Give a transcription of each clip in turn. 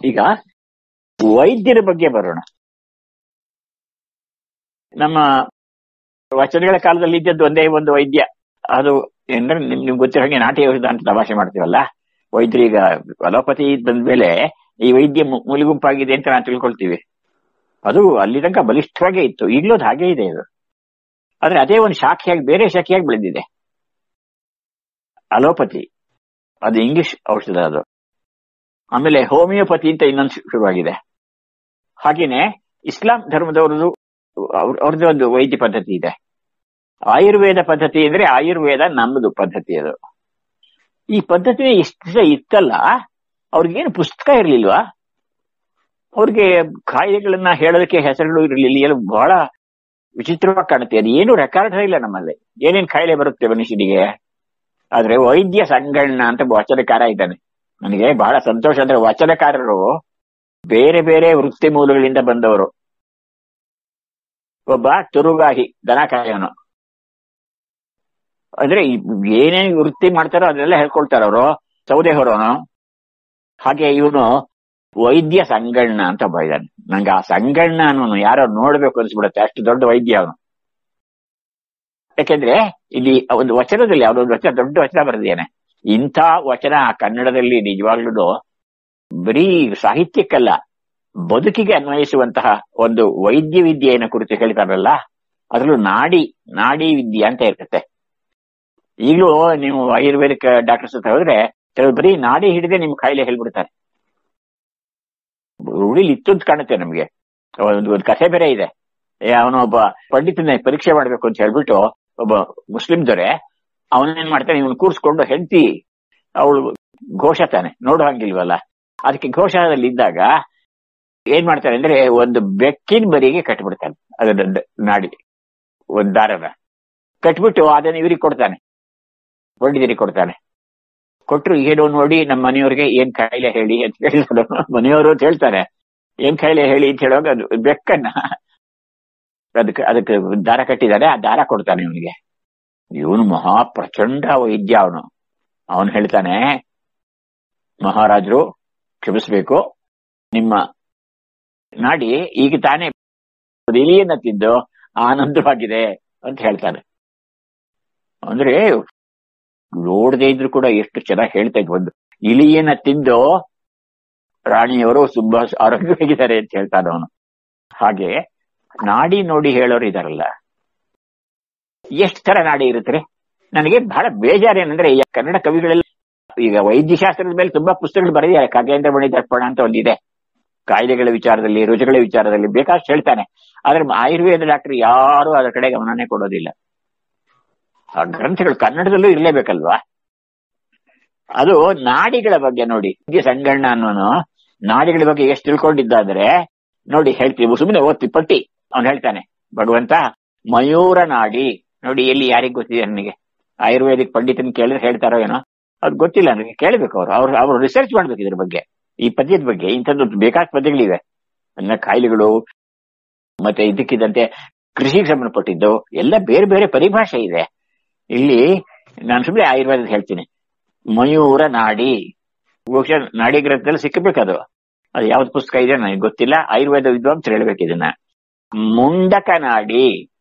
ಈಗ ವೈದ್ಯರ ಬಗ್ಗೆ ಬರೋಣ. ನಮ್ಮ ವಚನಗಳ ಕಾಲದಲ್ಲಿ ಇದ್ದದ್ದು ಒಂದೇ ಒಂದು ವೈದ್ಯ. ಅದು ಅಂದ್ರೆ ನಿಮ್ಗೆ ಗೊತ್ತಿರೋ ಹಾಗೆ ನಾಟಿ ಔಷಧ ಅಂತ ತಮಾಷೆ ಮಾಡ್ತೀವಲ್ಲ, ವೈದ್ಯರು ಈಗ ಅಲೋಪತಿ ಬಂದ್ಮೇಲೆ ಈ ವೈದ್ಯ ಮೂಲಿಗುಂಪಾಗಿದೆ ಅಂತ ನಾವು ತಿಳ್ಕೊಳ್ತೀವಿ. ಅದು ಅಲ್ಲಿ ತನಕ ಬಲಿಷ್ಠವಾಗೇ ಇತ್ತು, ಈಗಲೂ ಅದು ಹಾಗೇ ಇದೆ ಅದು. ಆದ್ರೆ ಅದೇ ಒಂದು ಶಾಖೆಯಾಗಿ ಬೇರೆ ಶಾಖೆಯಾಗಿ ಬೆಳೆದಿದೆ ಅಲೋಪತಿ. ಅದು ಇಂಗ್ಲಿಷ್ ಔಷಧ ಅದು. ಆಮೇಲೆ ಹೋಮಿಯೋಪತಿ ಅಂತ ಇನ್ನೊಂದು ಶುರುವಾಗಿದೆ. ಹಾಗೇನೆ ಇಸ್ಲಾಂ ಧರ್ಮದವ್ರದ್ದು ಅವ್ರದ್ದು ಒಂದು ವೈದ್ಯ ಪದ್ಧತಿ ಇದೆ. ಆಯುರ್ವೇದ ಪದ್ಧತಿ ಅಂದ್ರೆ ಆಯುರ್ವೇದ ನಮ್ಮದು ಪದ್ಧತಿ ಅದು. ಈ ಪದ್ಧತಿ ಎಷ್ಟು ಇತ್ತಲ್ಲ, ಅವ್ರಿಗೇನು ಪುಸ್ತಕ ಇರ್ಲಿಲ್ವಾ, ಅವ್ರಿಗೆ ಕಾಯಿಲೆಗಳನ್ನ ಹೇಳೋದಕ್ಕೆ ಹೆಸರುಗಳು ಇರಲಿಲ್ಲ. ಎಲ್ಲ ಬಹಳ ವಿಚಿತ್ರವಾಗಿ ಕಾಣುತ್ತೆ. ಅದು ಏನು ರೆಕಾರ್ಡ್ ಇಲ್ಲ ನಮ್ಮಲ್ಲಿ, ಏನೇನ್ ಕಾಯಿಲೆ ಬರುತ್ತೆ ಮನುಷ್ಯನಿಗೆ. ಆದ್ರೆ ವೈದ್ಯ ಸಂಗಣ್ಣ ಅಂತ ವಚನಕಾರ ಇದ್ದಾನೆ. ನನಗೆ ಬಹಳ ಸಂತೋಷ. ಅಂದ್ರೆ ವಚನಕಾರರು ಬೇರೆ ಬೇರೆ ವೃತ್ತಿ ಮೂಲಗಳಿಂದ ಬಂದವರು. ಒಬ್ಬ ತುರುಗಾಹಿ, ದನ ಕಾಯೋನು. ಅಂದ್ರೆ ಏನೇನ್ ವೃತ್ತಿ ಮಾಡ್ತಾರೋ ಅದನ್ನೆಲ್ಲ ಹೇಳ್ಕೊಳ್ತಾರ ಅವರು, ಸೌದೆ ಹೊರೋನು. ಹಾಗೆ ಇವನು ವೈದ್ಯ ಸಂಗಣ್ಣ ಅಂತ ಒಬ್ಬ ಇದ್ದಾನೆ. ನಂಗೆ ಆ ಸಂಗಣ್ಣ ಅನ್ನೋನು ಯಾರೋ ನೋಡ್ಬೇಕು ಅನ್ಸ್ಬಿಡುತ್ತೆ, ಅಷ್ಟು ದೊಡ್ಡ ವೈದ್ಯ ಅವನು. ಯಾಕೆಂದ್ರೆ ಇಲ್ಲಿ ಒಂದು ವಚನದಲ್ಲಿ ಅವನೊಂದು ವಚನ, ದೊಡ್ಡ ವಚನ ಬರೆದಿದ್ದಾನೆ. ಇಂಥ ವಚನ ಕನ್ನಡದಲ್ಲಿ ನಿಜವಾಗ್ಲೂ ಬರೀ ಸಾಹಿತ್ಯಕ್ಕಲ್ಲ, ಬದುಕಿಗೆ ಅನ್ವಯಿಸುವಂತಹ ಒಂದು ವೈದ್ಯ ವಿದ್ಯೆಯನ್ನು ಕುರಿತು ಹೇಳ್ತಾರಲ್ಲ, ಅದ್ರಲ್ಲೂ ನಾಡಿ ವಿದ್ಯೆ ಅಂತ ಇರ್ತತೆ. ಈಗಲೂ ನೀವು ಆಯುರ್ವೇದಿಕ್ ಡಾಕ್ಟರ್ಸ್ ಹತ್ರ ಹೋದ್ರೆ ಬರೀ ನಾಡಿ ಹಿಡಿದೇ ನಿಮ್ ಕಾಯಿಲೆ ಹೇಳ್ಬಿಡ್ತಾರೆ. ರೂಢಿಲಿ ಇತ್ತು ಅಂತ ಕಾಣುತ್ತೆ ನಮ್ಗೆ. ಒಂದು ಕಥೆ ಬೇರೆ ಇದೆ. ಅವನೊಬ್ಬ ಪಂಡಿತನ ಪರೀಕ್ಷೆ ಮಾಡ್ಬೇಕು ಅಂತ ಹೇಳ್ಬಿಟ್ಟು ಒಬ್ಬ ಮುಸ್ಲಿಂ ದೊರೆ ಅವನೇನ್ ಮಾಡ್ತಾನೆ, ಇವನು ಕೂರ್ಸ್ಕೊಂಡು ಹೆಂಡತಿ ಅವಳು ಘೋಷ ತಾನೆ, ನೋಡೋ ಹಂಗಿಲ್ವಲ್ಲ, ಅದಕ್ಕೆ ಘೋಷದಲ್ಲಿ ಇದ್ದಾಗ ಏನ್ ಮಾಡ್ತಾನೆ ಅಂದ್ರೆ ಒಂದು ಬೆಕ್ಕಿನ ಬರಿಗೆ ಕಟ್ಬಿಡ್ತಾನೆ ಅದನ್ನ ನಾಡಿ, ಒಂದ್ ದಾರನ ಕಟ್ಬಿಟ್ಟು ಅದನ್ನ ಇವ್ರಿಗೆ ಕೊಡ್ತಾನೆ, ಪಂಡಿತರಿಗೆ ಕೊಡ್ತಾನೆ. ಕೊಟ್ರು ಏನೋ ನೋಡಿ ನಮ್ಮ ಮನೆಯವ್ರಿಗೆ ಏನ್ ಕಾಯಿಲೆ ಹೇಳಿ ಅಂತ ಹೇಳಿದ್ರು. ಮನೆಯವರು ಅಂತ ಹೇಳ್ತಾರೆ, ಏನ್ ಕಾಯಿಲೆ ಹೇಳಿ ಅಂತ ಹೇಳುವಾಗ ಅದು ಬೆಕ್ಕನ್ನ ಅದಕ್ಕೆ ದಾರ ಕಟ್ಟಿದ್ದಾರೆ, ಆ ದಾರ ಕೊಡ್ತಾನೆ ಇವನಿಗೆ. ಇವನು ಮಹಾಪ್ರಚಂಡ ವೈದ್ಯ ಅವನು. ಅವನು ಹೇಳ್ತಾನೆ, ಮಹಾರಾಜರು ಕ್ಷಮಿಸ್ಬೇಕು, ನಿಮ್ಮ ನಾಡಿ ಈಗ ತಾನೇ ಇಲಿಯನ್ನ ತಿಂದು ಆನಂದವಾಗಿದೆ ಅಂತ ಹೇಳ್ತಾನೆ. ಅಂದ್ರೆ ನೋಡದೇ ಇದ್ರು ಕೂಡ ಎಷ್ಟು ಚೆನ್ನಾಗಿ ಹೇಳ್ತಾ ಇದ್ವು. ಒಂದು ಇಲಿಯನ್ನ ತಿಂದು ರಾಣಿಯವರು ತುಂಬಾ ಆರೋಗ್ಯವಾಗಿದ್ದಾರೆ ಅಂತ ಹೇಳ್ತಾನೆ ಅವನು. ಹಾಗೆ ನಾಡಿ ನೋಡಿ ಹೇಳೋರು ಇದಾರಲ್ಲ, ಎಷ್ಟು ತರ ನಾಡಿ ಇರುತ್ತೆ. ನನಗೆ ಬಹಳ ಬೇಜಾರೇನಂದ್ರೆ ಕನ್ನಡ ಕವಿಗಳೆಲ್ಲ ಈಗ ವೈದ್ಯಶಾಸ್ತ್ರದ ಮೇಲೆ ತುಂಬಾ ಪುಸ್ತಕಗಳು ಬರೆದಿದ್ದಾರೆ. ಖಗೇಂದ್ರ ಮಣಿ ದರ್ಪಣ ಅಂತ ಒಂದಿದೆ, ಕಾಯಿಲೆಗಳ ವಿಚಾರದಲ್ಲಿ, ರುಜುಗಳ ವಿಚಾರದಲ್ಲಿ ಬೇಕಾಷ್ಟು ಹೇಳ್ತಾನೆ. ಆದ್ರೆ ಆಯುರ್ವೇದ ಡಾಕ್ಟರ್ ಯಾರು ಅದರ ಕಡೆ ಗಮನನೇ ಕೊಡೋದಿಲ್ಲ. ಆ ಗ್ರಂಥಗಳು ಕನ್ನಡದಲ್ಲೂ ಇರ್ಲೇಬೇಕಲ್ವಾ. ಅದು ನಾಡಿಗಳ ಬಗ್ಗೆ ನೋಡಿ, ಸಂಗಣ್ಣ ಅನ್ನೋನು ನಾಡಿಗಳ ಬಗ್ಗೆ ಎಷ್ಟು ತಿಳ್ಕೊಂಡಿದ್ದಾದ್ರೆ ನೋಡಿ ಹೇಳ್ತೀವಿ. ಸುಮ್ಮನೆ ಓದ್ತಿ ಪಟ್ಟಿ ಅವ್ನು ಹೇಳ್ತಾನೆ, ಭಗವಂತ ಮಯೂರ ನಾಡಿ ನೋಡಿ, ಎಲ್ಲಿ ಯಾರಿಗ್ ಗೊತ್ತಿದೆ ನನಗೆ, ಆಯುರ್ವೇದಿಕ್ ಪಂಡಿತನ್ ಕೇಳಿದ್ರೆ ಹೇಳ್ತಾರೋ ಏನೋ, ಅದು ಗೊತ್ತಿಲ್ಲ ನನಗೆ. ಕೇಳ್ಬೇಕು ಅವ್ರು ರಿಸರ್ಚ್ ಮಾಡ್ಬೇಕು ಇದ್ರ ಬಗ್ಗೆ, ಈ ಪದ್ಯದ ಬಗ್ಗೆ. ಇಂಥದ್ದು ಬೇಕಾದ ಪದ್ಯಗಳಿವೆ. ಅನ್ನ ಕಾಯಿಲೆಗಳು ಮತ್ತೆ ಇದಕ್ಕಿದ್ದಂತೆ ಕೃಷಿಗೆ ಸಂಬಂಧಪಟ್ಟಿದ್ದು ಎಲ್ಲ ಬೇರೆ ಬೇರೆ ಪರಿಭಾಷೆ ಇದೆ. ಇಲ್ಲಿ ನಾನು ಸುಮ್ಮನೆ ಆಯುರ್ವೇದ ಹೇಳ್ತೀನಿ. ಮಯೂರ ನಾಡಿ, ಬಹುಶಃ ನಾಡಿ ಗ್ರಂಥದಲ್ಲಿ ಸಿಕ್ಕಬೇಕದು. ಅದು ಯಾವ್ದು ಪುಸ್ತಕ ಇದೆ ನನಗೆ ಗೊತ್ತಿಲ್ಲ, ಆಯುರ್ವೇದ ವಿದ್ವಾಂಸರು ಹೇಳ್ಬೇಕು ಇದನ್ನ. ಮುಂಡಕ ನಾಡಿ,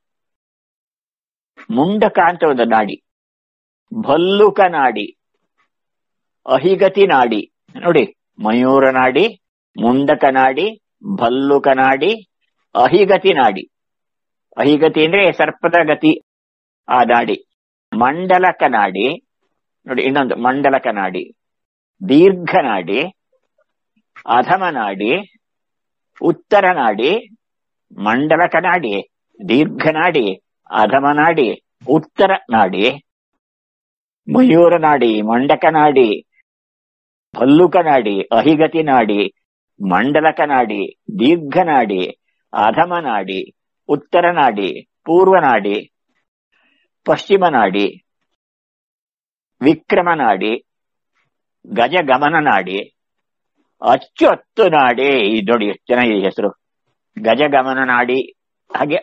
ಮುಂಡಕ ಅಂತ ಒಂದು ನಾಡಿ. ಭಲ್ಲುಕ ನಾಡಿ, ಅಹಿಗತಿ ನಾಡಿ. ನೋಡಿ, ಮಯೂರ ನಾಡಿ, ಮುಂಡಕ ನಾಡಿ, ಭಲ್ಲುಕ ನಾಡಿ, ಅಹಿಗತಿ ನಾಡಿ. ಅಹಿಗತಿ ಅಂದ್ರೆ ಸರ್ಪದ ಗತಿ ಆ ನಾಡಿ. ಮಂಡಲಕ ನಾಡಿ ನೋಡಿ, ಇನ್ನೊಂದು ಮಂಡಲಕ ನಾಡಿ, ದೀರ್ಘ ನಾಡಿ, ಅಧಮ ನಾಡಿ, ಉತ್ತರ ನಾಡಿ, ಮಂಡಲಕ ನಾಡಿ, ದೀರ್ಘ ನಾಡಿ, ಅಧಮ ನಾಡಿ, ಉತ್ತರ ನಾಡಿ, ಮಯೂರ ನಾಡಿ, ಮಂಡಕ ನಾಡಿ, ಭಲ್ಲುಕ ನಾಡಿ, ಅಹಿಗತಿ ನಾಡಿ, ಮಂಡಲಕ ನಾಡಿ, ದೀರ್ಘ ನಾಡಿ, ಅಧಮ ನಾಡಿ, ಉತ್ತರ ನಾಡಿ, ಪೂರ್ವ ನಾಡಿ, ಪಶ್ಚಿಮ ನಾಡಿ, ವಿಕ್ರಮ ನಾಡಿ, ಗಜಗಮನ ನಾಡಿ, ಅಚ್ಚೊತ್ತು ನಾಡಿ. ಇದು ನೋಡಿ ಎಷ್ಟು ಚೆನ್ನಾಗಿದೆ ಹೆಸರು, ಗಜಗಮನ ನಾಡಿ. ಹಾಗೆ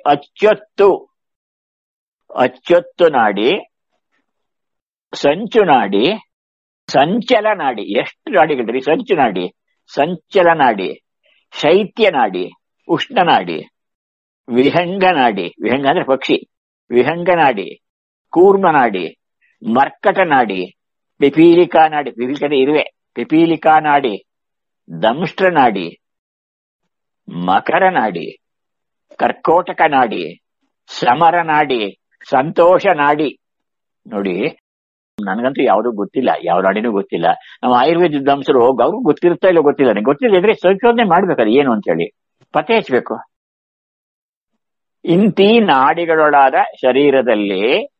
ಅಚ್ಚೊತ್ತು ನಾಡಿ, ಸಂಚು ನಾಡಿ, ಸಂಚಲ ನಾಡಿ. ಎಷ್ಟು ನಾಡಿಗಳ್ರಿ, ಸಂಚು ನಾಡಿ, ಸಂಚಲನಾಡಿ, ಶೈತ್ಯನಾಡಿ, ಉಷ್ಣನಾಡಿ, ವಿಹಂಗನಾಡಿ, ವಿಹಂಗ ಅಂದ್ರೆ ಪಕ್ಷಿ, ವಿಹಂಗನಾಡಿ, ಕೂರ್ಮನಾಡಿ, ಮರ್ಕಟನಾಡಿ, ಪಿಪೀಲಿಕಾನಾಡಿ, ಪಿಪೀಲಿಕದ ಇರುವೆ, ಪಿಪೀಲಿಕಾನಾಡಿ, ದಂಷ್ಟ್ರನಾಡಿ, ಮಕರನಾಡಿ, ಕರ್ಕೋಟಕನಾಡಿ, ಸಮರನಾಡಿ, ಸಂತೋಷನಾಡಿ. ನೋಡಿ, ನನಗಂತೂ ಯಾವ್ದು ಗೊತ್ತಿಲ್ಲ, ಯಾವ ನಾಡಿನೂ ಗೊತ್ತಿಲ್ಲ. ನಮ್ಮ ಆಯುರ್ವೇದ ವಿದ್ವಾಂಸರು ಅವ್ರಿಗೂ ಗೊತ್ತಿರುತ್ತಾ ಇಲ್ಲ ಗೊತ್ತಿಲ್ಲ. ನನಗೆ ಗೊತ್ತಿಲ್ಲ ಇದ್ರೆ ಸಂಶೋಧನೆ ಮಾಡ್ಬೇಕದು ಏನು ಅಂತ ಹೇಳಿ ಪತ್ತೆ ಹಚ್ಚಬೇಕು. ಇಂತಿ ನಾಡಿಗಳೊಳಾದ ಶರೀರದಲ್ಲಿ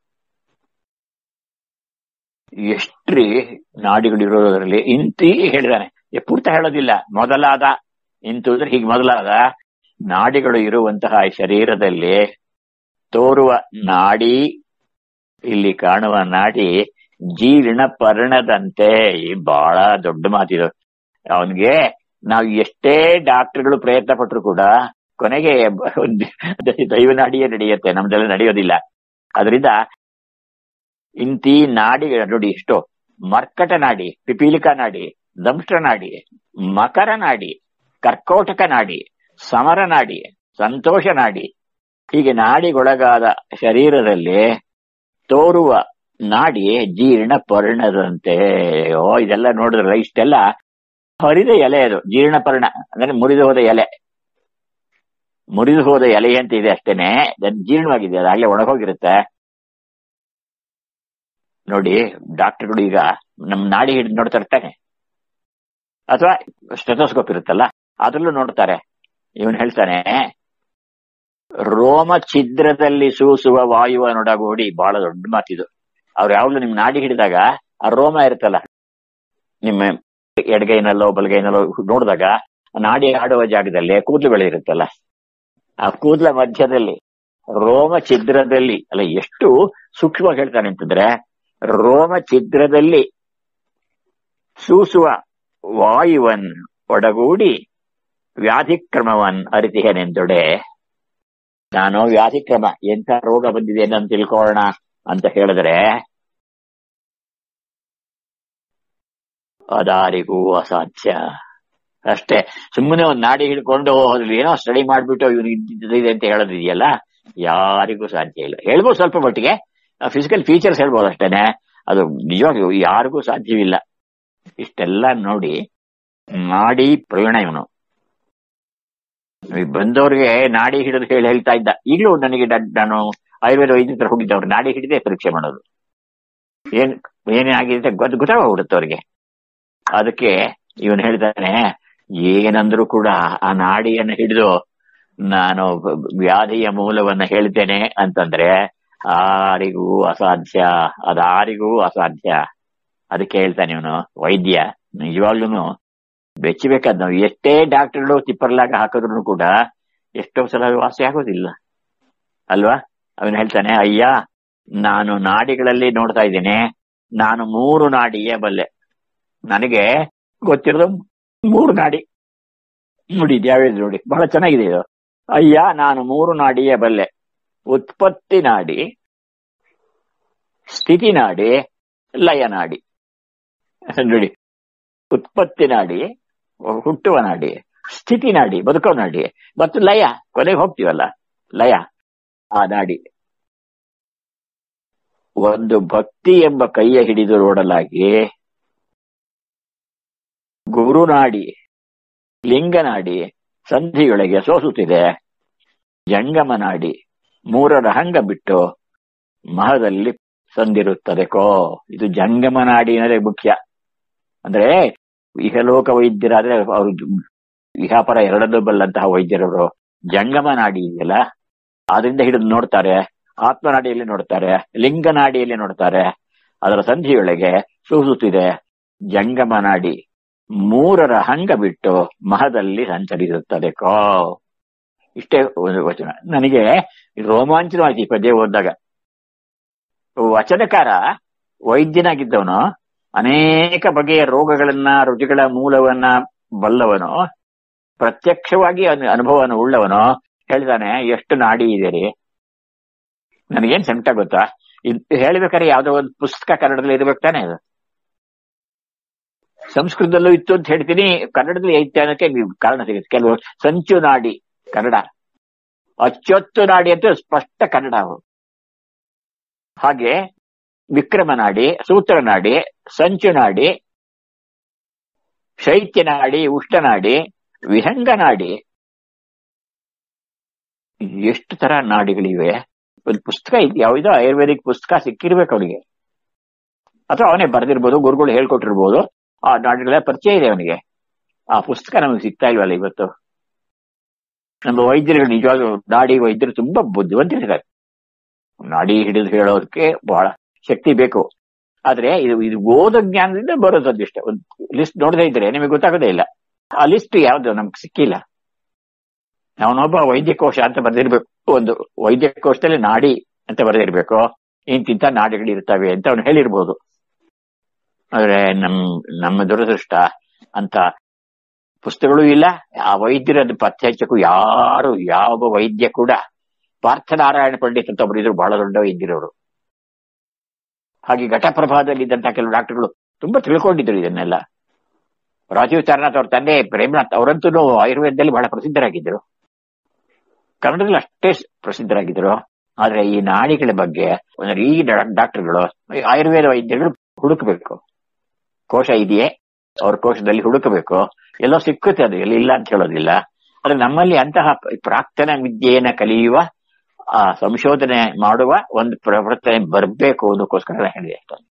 ಎಷ್ಟ್ರಿ ನಾಡಿಗಳಿರೋದ್ರಲ್ಲಿ ಇಂತಿ ಹೇಳಿದಾನೆ, ಪೂರ್ತಿ ಹೇಳೋದಿಲ್ಲ. ಮೊದಲಾದ, ಇಂತು ಅಂದ್ರೆ ಹೀಗೆ ಮೊದಲಾದ ನಾಡಿಗಳು ಇರುವಂತಹ ಶರೀರದಲ್ಲಿ ತೋರುವ ನಾಡಿ, ಇಲ್ಲಿ ಕಾಣುವ ನಾಡಿ ಜೀರ್ಣ ಪರ್ಣದಂತೆ. ಬಹಳ ದೊಡ್ಡ ಮಾತಿದು. ಅವನ್ಗೆ ನಾವು ಎಷ್ಟೇ ಡಾಕ್ಟರ್ಗಳು ಪ್ರಯತ್ನ ಪಟ್ಟರು ಕೂಡ ಕೊನೆಗೆ ದೈವ ನಾಡಿಯೇ ನಡೆಯುತ್ತೆ, ನಮ್ದೆಲ್ಲ ನಡೆಯೋದಿಲ್ಲ. ಅದರಿಂದ ಇಂತಿ ನಾಡಿಗಳ ನೋಡಿ ಎಷ್ಟು: ಮರ್ಕಟ ನಾಡಿ, ಪಿಪೀಲಿಕಾ ನಾಡಿ, ದಂಷ್ಟ್ರ ನಾಡಿ, ಮಕರ ನಾಡಿ, ಕರ್ಕೋಟಕ ನಾಡಿ, ಸಮರ ನಾಡಿ, ಸಂತೋಷ ನಾಡಿ. ಹೀಗೆ ನಾಡಿಗೊಳಗಾದ ಶರೀರದಲ್ಲಿ ತೋರುವ ನಾಡಿ ಜೀರ್ಣ ಪರ್ಣದಂತೆ. ಇದೆಲ್ಲ ನೋಡಿದ್ರೆ ಇಷ್ಟೆಲ್ಲ ಹರಿದ ಎಲೆ, ಅದು ಜೀರ್ಣಪರ್ಣ ಅಂದ್ರೆ ಮುರಿದು ಹೋದ ಎಲೆ. ಮುರಿದು ಹೋದ ಎಲೆ ಅಂತ ಇದೆ ಅಷ್ಟೇನೆ, ಜೀರ್ಣವಾಗಿದೆ, ಅದಾಗ್ಲೇ ಒಣಗೋಗಿರುತ್ತೆ. ನೋಡಿ, ಡಾಕ್ಟರ್ಗಳು ಈಗ ನಮ್ ನಾಡಿ ಹಿಡಿದು ನೋಡ್ತಾರೆ ತಾನೆ, ಅಥವಾ ಸ್ಟೆಥೋಸ್ಕೋಪ್ ಇರುತ್ತಲ್ಲ ಅದ್ರಲ್ಲೂ ನೋಡ್ತಾರೆ. ಇವನ್ ಹೇಳ್ತಾನೆ, ರೋಮ ಛಿದ್ರದಲ್ಲಿ ಸೂಸುವ ವಾಯುವನೊಡಗೂಡಿ. ಬಹಳ ದೊಡ್ಡ ಮಾತಿದು. ಅವ್ರು ಯಾವಾಗ್ಲೂ ನಿಮ್ ನಾಡಿ ಹಿಡಿದಾಗ ಆ ರೋಮ ಇರುತ್ತಲ್ಲ, ನಿಮ್ಮ ಎಡಗೈನಲ್ಲೋ ಬಲಗೈನಲ್ಲೋ ನೋಡಿದಾಗ ನಾಡಿ ಆಡುವ ಜಾಗದಲ್ಲಿ ಕೂದಲು ಬೆಳೆಯಿರುತ್ತಲ್ಲ, ಆ ಕೂದಲ ಮಧ್ಯದಲ್ಲಿ ರೋಮ ಛಿದ್ರದಲ್ಲಿ, ಅಲ್ಲ ಎಷ್ಟು ಸೂಕ್ಷ್ಮವಾಗಿ ಹೇಳ್ತಾನೆ ಅಂತಂದ್ರೆ, ರೋಮ ಛಿದ್ರದಲ್ಲಿ ಸೂಸುವ ವಾಯುವನ್ ಒಡಗೂಡಿ ವ್ಯಾಧಿಕ್ರಮವನ್ ಅರಿತಿಹನೆಂದೊಡೆ. ನಾನು ವ್ಯಾಧಿಕ್ರಮ, ಎಂಥ ರೋಗ ಬಂದಿದೆ ಅಂತ ತಿಳ್ಕೊಳ್ಳೋಣ ಅಂತ ಹೇಳಿದ್ರೆ ಅದಾರಿಗೂ ಅಸಾಧ್ಯ. ಅಷ್ಟೇ, ಸುಮ್ಮನೆ ಒಂದ್ ನಾಡಿ ಹಿಡ್ಕೊಂಡು ಅದ್ರಲ್ಲಿ ಏನೋ ಸ್ಟಡಿ ಮಾಡ್ಬಿಟ್ಟು ಇವ್ರು ಇದ್ದಿದೆ ಅಂತ ಹೇಳೋದಿದೆಯಲ್ಲ, ಯಾರಿಗೂ ಸಾಧ್ಯ ಇಲ್ಲ. ಹೇಳ್ಬೋದು ಸ್ವಲ್ಪ ಮಟ್ಟಿಗೆ, ಫಿಸಿಕಲ್ ಫೀಚರ್ಸ್ ಹೇಳ್ಬೋದು ಅಷ್ಟೇನೆ, ಅದು ನಿಜವಾಗಿಯೂ ಯಾರಿಗೂ ಸಾಧ್ಯವಿಲ್ಲ. ಇಷ್ಟೆಲ್ಲ ನೋಡಿ ನಾಡಿ ಪ್ರವೀಣ ಇವನು. ಬಂದವ್ರಿಗೆ ನಾಡಿ ಹಿಡಿದು ಹೇಳ್ತಾ ಇದ್ದ. ಈಗಲೂ ನನಗೆ ನಾನು ಆಯುರ್ವೇದ ವೈದ್ಯ ಹತ್ರ ಹೋಗಿದ್ದವ್ರು ನಾಡಿ ಹಿಡಿದೇ ಪರೀಕ್ಷೆ ಮಾಡೋದು. ಏನಾಗಿದೆ ಅಂತ ಗೊತ್ತಾಗ್ಬಿಡುತ್ತೆ ಅವ್ರಿಗೆ. ಅದಕ್ಕೆ ಇವನು ಹೇಳ್ತಾನೆ, ಏನಂದ್ರೂ ಕೂಡ ಆ ನಾಡಿಯನ್ನು ಹಿಡಿದು ನಾನು ವ್ಯಾಧಿಯ ಮೂಲವನ್ನ ಹೇಳ್ತೇನೆ ಅಂತಂದ್ರೆ ಯಾರಿಗೂ ಅಸಾಧ್ಯ, ಅದಾರಿಗೂ ಅಸಾಧ್ಯ. ಅದಕ್ಕೆ ಹೇಳ್ತಾನೆ ಇವನು ವೈದ್ಯ. ನಿಜವಾಗ್ಲೂ ಬೆಚ್ಚಬೇಕಾದ್, ನಾವು ಎಷ್ಟೇ ಡಾಕ್ಟರ್ಗಳು ತಿಪ್ಪರ್ಲಾಗ ಹಾಕಿದ್ರು ಕೂಡ ಎಷ್ಟೋ ಸಲ ವಾಸಿ ಆಗೋದಿಲ್ಲ ಅಲ್ವಾ. ಅವನು ಹೇಳ್ತಾನೆ, ಅಯ್ಯ ನಾನು ನಾಡಿಗಳಲ್ಲಿ ನೋಡ್ತಾ ಇದ್ದೇನೆ, ನಾನು 3 ನಾಡಿಯೇ ಬಲ್ಲೆ. ನನಗೆ ಗೊತ್ತಿರೋದು 3 ನಾಡಿ. ನೋಡಿ ಯಾವ್ದು ನೋಡಿ, ಬಹಳ ಚೆನ್ನಾಗಿದೆ ಇದು. ಅಯ್ಯ ನಾನು 3 ನಾಡಿಯೇ ಬಲ್ಲೆ: ಉತ್ಪತ್ತಿ ನಾಡಿ, ಸ್ಥಿತಿ ನಾಡಿ, ಲಯ ನಾಡಿ. ನೋಡಿ, ಉತ್ಪತ್ತಿ ನಾಡಿ ಹುಟ್ಟುವ ನಾಡಿ, ಸ್ಥಿತಿ ನಾಡಿ ಬದುಕೋ ನಾಡಿ, ಮತ್ತು ಲಯ ಕೊನೆಗೆ ಹೋಗ್ತೀವಲ್ಲ ಲಯ, ಆ ನಾಡಿ. ಒಂದು ಭಕ್ತಿ ಎಂಬ ಕೈಯ ಹಿಡಿದು ನೋಡಲಾಗಿ ಗುರುನಾಡಿ, ಲಿಂಗನಾಡಿ ಸಂಧಿಯೊಳಗೆ ಸೋಸುತ್ತಿದೆ. ಜಂಗಮ ನಾಡಿ 3ರ ಹಂಗ ಬಿಟ್ಟು ಮಹದಲ್ಲಿ ಸಂದಿರುತ್ತದೆ ಕೋ. ಇದು ಜಂಗಮ ನಾಡಿ ಅನ್ನೋದೇ ಮುಖ್ಯ. ಅಂದ್ರೆ ಇಹಲೋಕ ವೈದ್ಯರಾದ್ರೆ ಅವರು ಇಹಾಪರ ಎರಡನ್ನೂ ಬಲ್ಲಂತಹ ವೈದ್ಯರವರು ಜಂಗಮ ನಾಡಿ ಇದೆಯಲ್ಲ ಅದರಿಂದ ಹಿಡಿದು ನೋಡ್ತಾರೆ, ಆತ್ಮನಾಡಿಯಲ್ಲಿ ನೋಡ್ತಾರೆ, ಲಿಂಗನಾಡಿಯಲ್ಲಿ ನೋಡ್ತಾರೆ. ಅದರ ಸಂಧಿಯೊಳಗೆ ಸೂಸುತ್ತಿದೆ ಜಂಗಮ ನಾಡಿ 3ರ ಹಂಗ ಬಿಟ್ಟು ಮಹದಲ್ಲಿ ಸಂಚರಿಸುತ್ತದೆ ಕೋ. ಇಷ್ಟೇ ಒಂದು ವಚನ. ನನಗೆ ರೋಮಾಂಚನವಾಯ್ತು ಈ ಪದ್ಯ ಓದಿದಾಗ. ವಚನಕಾರ ವೈದ್ಯನಾಗಿದ್ದವನು, ಅನೇಕ ಬಗೆಯ ರೋಗಗಳನ್ನ ರುಚಿಗಳ ಮೂಲವನ್ನ ಬಲ್ಲವನು, ಪ್ರತ್ಯಕ್ಷವಾಗಿ ಅನುಭವವನ್ನು ಉಳ್ಳವನು ಹೇಳ್ತಾನೆ, ಎಷ್ಟು ನಾಡಿ ಇದೆ ರೀ. ನನಗೇನ್ ಸಂಕಟ ಗೊತ್ತಾ, ಇದು ಹೇಳ್ಬೇಕಾದ್ರೆ ಯಾವ್ದೋ ಒಂದು ಪುಸ್ತಕ ಕನ್ನಡದಲ್ಲಿ ಇರ್ಬೇಕು ತಾನೆ. ಅದು ಸಂಸ್ಕೃತದಲ್ಲೂ ಇತ್ತು ಅಂತ ಹೇಳ್ತೀನಿ, ಕನ್ನಡದಲ್ಲಿ ಐತೆ ಅನ್ನೋಕ್ಕೆ ಕಾರಣ ಸಿಗುತ್ತೆ. ಕೆಲವು ಸಂಚು ನಾಡಿ ಕನ್ನಡ, ಅಚ್ಚೊತ್ತು ನಾಡಿ ಅಂತ ಸ್ಪಷ್ಟ ಕನ್ನಡ. ಹಾಗೆ ವಿಕ್ರಮನಾಡಿ, ಸೂತ್ರನಾಡಿ, ಸಂಚುನಾಡಿ, ಶೈತ್ಯನಾಡಿ, ಉಷ್ಣನಾಡಿ, ವಿಹಂಗನಾಡಿ, ಎಷ್ಟು ತರ ನಾಡಿಗಳಿವೆ. ಒಂದು ಪುಸ್ತಕ ಯಾವುದೋ ಆಯುರ್ವೇದಿಕ್ ಪುಸ್ತಕ ಸಿಕ್ಕಿರ್ಬೇಕು ಅವನಿಗೆ, ಅಥವಾ ಅವನೇ ಬರೆದಿರ್ಬೋದು, ಗುರುಗಳು ಹೇಳ್ಕೊಟ್ಟಿರ್ಬೋದು. ಆ ನಾಡಿಗಳ ಪರಿಚಯ ಇದೆ ಅವನಿಗೆ. ಆ ಪುಸ್ತಕ ನಮಗೆ ಸಿಗ್ತಾ ಇಲ್ವಲ್ಲ ಇವತ್ತು. ನಮ್ಮ ವೈದ್ಯರುಗಳು ನಿಜವಾಗ್ಲೂ ನಾಡಿ ವೈದ್ಯರು ತುಂಬಾ ಬುದ್ಧಿವಂತಿರ್ತಾರೆ. ನಾಡಿ ಹಿಡಿದು ಹೇಳೋದಕ್ಕೆ ಬಹಳ ಶಕ್ತಿ ಬೇಕು. ಆದ್ರೆ ಇದು ಓದೋ ಜ್ಞಾನದಿಂದ ಬರೋದೊಂದಿಷ್ಟ. ಒಂದು ಲಿಸ್ಟ್ ನೋಡದೇ ಇದ್ರೆ ನಿಮಗೆ ಗೊತ್ತಾಗೋದೇ ಇಲ್ಲ. ಆ ಲಿಸ್ಟ್ ಯಾವ್ದು ನಮ್ಗೆ ಸಿಕ್ಕಿಲ್ಲ. ಅವನೊಬ್ಬ ವೈದ್ಯಕೋಶ ಅಂತ ಬರೆದಿರ್ಬೇಕು, ಒಂದು ವೈದ್ಯಕೋಶದಲ್ಲಿ ನಾಡಿ ಅಂತ ಬರೆದಿರ್ಬೇಕು, ಇಂತಿಂತ ನಾಡಿಗಳಿರ್ತವೆ ಅಂತ ಅವನು ಹೇಳಿರ್ಬೋದು. ಆದ್ರೆ ನಮ್ಮ ದುರದೃಷ್ಟ ಅಂತ ಪುಸ್ತಕಗಳು ಇಲ್ಲ. ಆ ವೈದ್ಯರದ್ದು ಪತ್ತೆ ಹಚ್ಚಕ್ಕೂ ಯಾರು, ಯಾವ ವೈದ್ಯ ಕೂಡ, ಪಾರ್ಥನಾರಾಯಣ ಪಂಡಿತ್ ಅಂತ ಒಬ್ಬರಿದ್ರು, ಬಹಳ ದೊಡ್ಡ ವೈದ್ಯರವರು. ಹಾಗೆ ಘಟಪ್ರಭಾದಲ್ಲಿ ಇದ್ದಂತಹ ಕೆಲವು ಡಾಕ್ಟರ್ಗಳು ತುಂಬಾ ತಿಳ್ಕೊಂಡಿದ್ರು ಇದನ್ನೆಲ್ಲ. ರಾಜೀವ್ ತಾರನಾಥ್ ಅವ್ರ ತಂದೆ ಪ್ರೇಮನಾಥ್ ಅವರಂತೂ ಆಯುರ್ವೇದದಲ್ಲಿ ಬಹಳ ಪ್ರಸಿದ್ಧರಾಗಿದ್ದರು, ಕನ್ನಡದಲ್ಲಿ ಅಷ್ಟೇ ಪ್ರಸಿದ್ಧರಾಗಿದ್ರು. ಆದ್ರೆ ಈ ನಾಡಿಗಳ ಬಗ್ಗೆ ಈ ಡಾಕ್ಟರ್ಗಳು, ಆಯುರ್ವೇದ ವೈದ್ಯರುಗಳು ಹುಡುಕಬೇಕು. ಕೋಶ ಇದೆಯೇ, ಅವ್ರ ಕೋಶದಲ್ಲಿ ಹುಡುಕಬೇಕು. ಎಲ್ಲೋ ಸಿಕ್ಕುತ್ತೆ, ಅದು ಎಲ್ಲಿ ಇಲ್ಲ ಅಂತ ಹೇಳೋದಿಲ್ಲ. ಆದ್ರೆ ನಮ್ಮಲ್ಲಿ ಅಂತಹ ಪ್ರಾಕ್ತನ ವಿದ್ಯೆಯನ್ನ ಕಲಿಯುವ, ಸಂಶೋಧನೆ ಮಾಡುವ ಒಂದು ಪ್ರವರ್ತನೆ ಬರಬೇಕು ಅನ್ನೋಕ್ಕೋಸ್ಕರ ಹೇಳಿದೆ.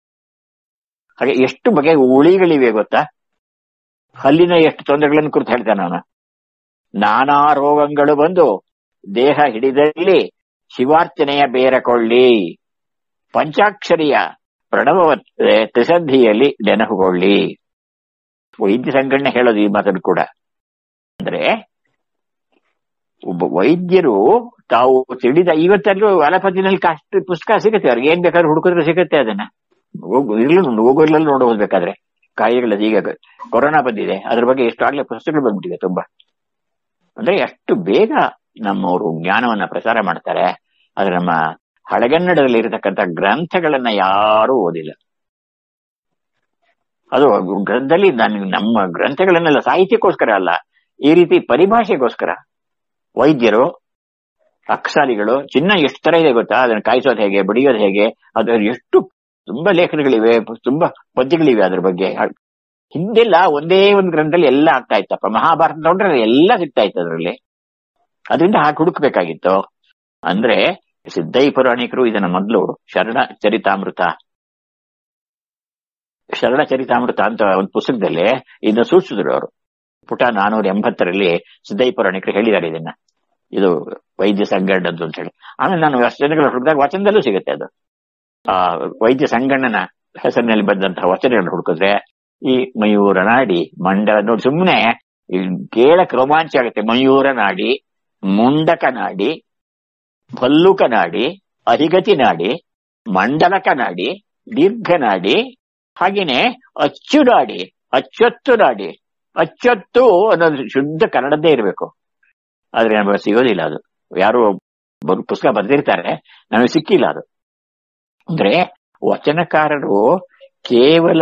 ಹಾಗೆ ಎಷ್ಟು ಬಗೆಯ ಉಳಿಗಳಿವೆ ಗೊತ್ತಾ? ಹಲ್ಲಿನ ಎಷ್ಟು ತೊಂದರೆಗಳನ್ನು ಕುರಿತು ಹೇಳ್ತಾನೆ ಅವನು. ನಾನಾ ರೋಗಗಳು ಬಂದು ದೇಹ ಹಿಡಿದಲ್ಲಿ ಶಿವಾರ್ಚನೆಯ ಬೇರಕೊಳ್ಳಿ, ಪಂಚಾಕ್ಷರಿಯ ಪ್ರಣವ ತ್ರಿಸಂಧಿಯಲ್ಲಿ ನೆನಹುಕೊಳ್ಳಿ. ವೈದ್ಯ ಸಂಘಟನೆ ಹೇಳೋದು ಈ ಮಾತನ್ನು ಕೂಡ. ಅಂದ್ರೆ ಒಬ್ಬ ವೈದ್ಯರು ತಾವು ತಿಳಿದ, ಇವತ್ತಲ್ಲೂ ಅಲಪತಿನಲ್ಲಿ ಅಷ್ಟು ಪುಸ್ತಕ ಸಿಗುತ್ತೆ, ಅವ್ರಿಗೆ ಏನ್ ಬೇಕಾದ್ರೂ ಹುಡುಕಿದ್ರೆ ಸಿಗುತ್ತೆ. ಅದನ್ನ ಹೋಗೋದ್ರಲ್ಲಿ ನೋಡೋದ್ಬೇಕಾದ್ರೆ ಕಾಯಿಲೆಗಳ, ಈಗ ಕೊರೋನಾ ಬಂದಿದೆ, ಅದ್ರ ಬಗ್ಗೆ ಎಷ್ಟಾಗ್ಲೇ ಪುಸ್ತಕಗಳು ಬಂದ್ಬಿಟ್ಟಿದೆ ತುಂಬಾ. ಅಂದ್ರೆ ಎಷ್ಟು ಬೇಗ ನಮ್ಮವರು ಜ್ಞಾನವನ್ನ ಪ್ರಸಾರ ಮಾಡ್ತಾರೆ. ಆದ್ರೆ ನಮ್ಮ ಹಳೆಗನ್ನಡದಲ್ಲಿ ಇರತಕ್ಕಂಥ ಗ್ರಂಥಗಳನ್ನ ಯಾರೂ ಓದಿಲ್ಲ. ಅದು ಗ್ರಂಥದಲ್ಲಿ ನಮ್ಮ ಗ್ರಂಥಗಳನ್ನೆಲ್ಲ ಸಾಹಿತ್ಯಕ್ಕೋಸ್ಕರ ಅಲ್ಲ, ಈ ರೀತಿ ಪರಿಭಾಷೆಗೋಸ್ಕರ. ವೈದ್ಯರು, ಅಕ್ಸಾಲಿಗಳು, ಚಿನ್ನ ಎಷ್ಟು ತರ ಇದೆ ಗೊತ್ತಾ? ಅದನ್ನ ಕಾಯಿಸೋದು ಹೇಗೆ, ಬಡಿಯೋದು ಹೇಗೆ, ಅದ್ರ ಎಷ್ಟು ತುಂಬಾ ಲೇಖನಗಳಿವೆ, ತುಂಬಾ ಪದ್ಯಗಳಿವೆ ಅದ್ರ ಬಗ್ಗೆ. ಹಿಂದೆಲ್ಲ ಒಂದೇ ಒಂದು ಗ್ರಂಥದಲ್ಲಿ ಎಲ್ಲ ಆಗ್ತಾ ಇತ್ತಪ್ಪ. ಮಹಾಭಾರತ ನೋಡ್ರೆ ಎಲ್ಲ ಸಿಗ್ತಾ ಇತ್ತು ಅದರಲ್ಲಿ. ಅದರಿಂದ ಹಾಗೆ ಹುಡುಕ್ಬೇಕಾಗಿತ್ತು. ಅಂದ್ರೆ ಸಿದ್ದೈ ಪುರಾಣಿಕರು ಇದನ್ನ ಮೊದಲು ಶರಣ ಚರಿತಾಮೃತ ಅಂತ ಒಂದು ಪುಸ್ತಕದಲ್ಲಿ ಇದನ್ನ ಸೂಚಿಸಿದ್ರು ಅವರು. ಪುಟ 480 ಸಿದ್ದೈ ಪುರಾಣಿಕರು ಹೇಳಿದ್ದಾರೆ ಇದನ್ನ. ಇದು ವೈದ್ಯ ಸಂಗಣ್ಣದ್ದು ಅಂತ ಹೇಳಿ. ಆಮೇಲೆ ನಾನು ವಚನಗಳು ಹುಡುಕಿದಾಗ ವಚನದಲ್ಲೂ ಸಿಗುತ್ತೆ ಅದು. ಆ ವೈದ್ಯ ಸಂಗಣ್ಣನ ಹೆಸರಿನಲ್ಲಿ ಬಂದಂತಹ ವಚನಗಳನ್ನು ಹುಡುಕಿದ್ರೆ ಈ ಮಯೂರ ನಾಡಿ, ಮಂಡಲ ನೋಡಿ, ಸುಮ್ಮನೆ ಕೇಳಕ್ ರೋಮಾಂಚ ಆಗುತ್ತೆ. ಮಯೂರ ನಾಡಿ, ಮುಂಡಕ ನಾಡಿ, ಭಲ್ಲುಕ ನಾಡಿ, ಅರಿಗತಿ ನಾಡಿ, ಮಂಡಲಕ ನಾಡಿ, ದೀರ್ಘ ನಾಡಿ, ಹಾಗೇನೆ ಅಚ್ಚು ನಾಡಿ, ಅಚ್ಚೊತ್ತು ನಾಡಿ. ಅಚ್ಚೊತ್ತು ಅನ್ನೋದು ಶುದ್ಧ ಕನ್ನಡದ್ದೇ ಇರಬೇಕು, ಆದ್ರೆ ನಮಗೆ ಸಿಗೋದಿಲ್ಲ ಅದು. ಯಾರು ಪುಸ್ತಕ ಬರೆದಿರ್ತಾರೆ, ನಮಗೆ ಸಿಕ್ಕಿಲ್ಲ ಅದು. ಅಂದ್ರೆ ವಚನಕಾರರು ಕೇವಲ